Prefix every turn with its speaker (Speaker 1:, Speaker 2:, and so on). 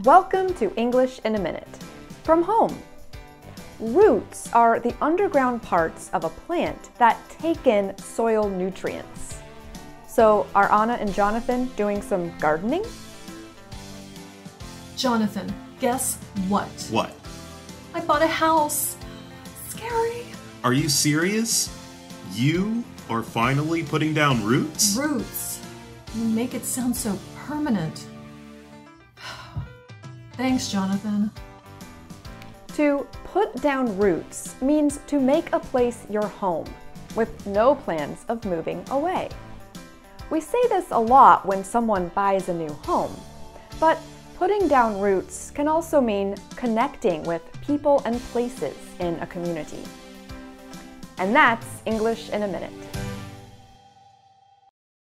Speaker 1: Welcome to English in a Minute. From home. Roots are the underground parts of a plant that take in soil nutrients. So are Anna and Jonathan doing some gardening?
Speaker 2: Jonathan, guess what?
Speaker 3: What?
Speaker 2: I bought a house. Scary.
Speaker 3: Are you serious? You are finally putting down roots?
Speaker 2: Roots. You make it sound so permanent. Thanks, Jonathan.
Speaker 1: To put down roots means to make a place your home, with no plans of moving away. We say this a lot when someone buys a new home, but putting down roots can also mean connecting with people and places in a community. And that's English in a Minute.